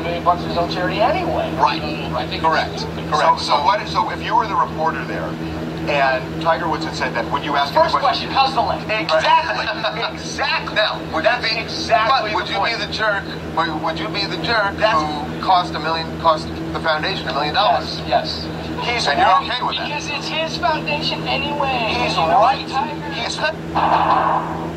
$1 million to his own charity anyway. Right. I think Correct. So if you were the reporter there, and Tiger Woods had said that, would you ask First question, how's the link? Exactly. Exactly. Now, would you be exactly would the you point. be the jerk? Would you be the jerk who cost the foundation $1 million? Yes. He's and you're right, okay with that? because it's his foundation anyway. He's You know, right. Tiger. He's